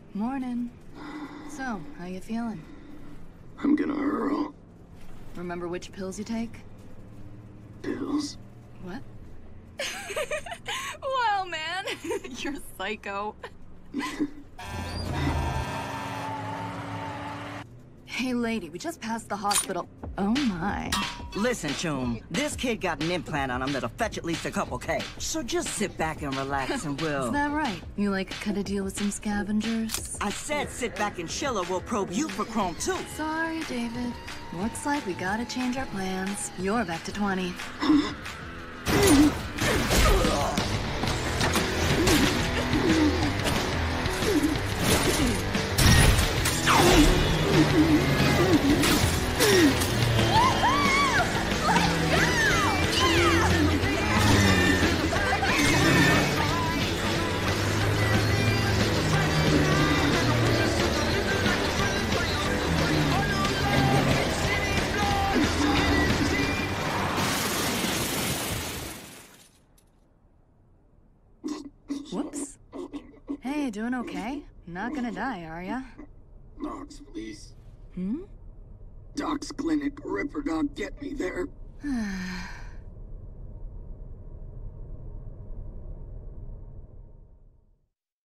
Morning. So, how you feeling? I'm gonna hurl. Remember which pills you take? Pills? What? Wow, man. You're psycho. Hey, lady, we just passed the hospital. Oh, my. Listen, Choom, this kid got an implant on him that'll fetch at least a couple K. So just sit back and relax and we'll... Is that right? You like cut a deal with some scavengers? I said sit back and chill or we'll probe you for chrome too. Sorry, David. Looks like we gotta change our plans. You're back to 20. Whoops. Hey, doing okay? Not gonna die, are ya? Docs, please. Hmm? Doc's clinic. Ripper Dog, get me there.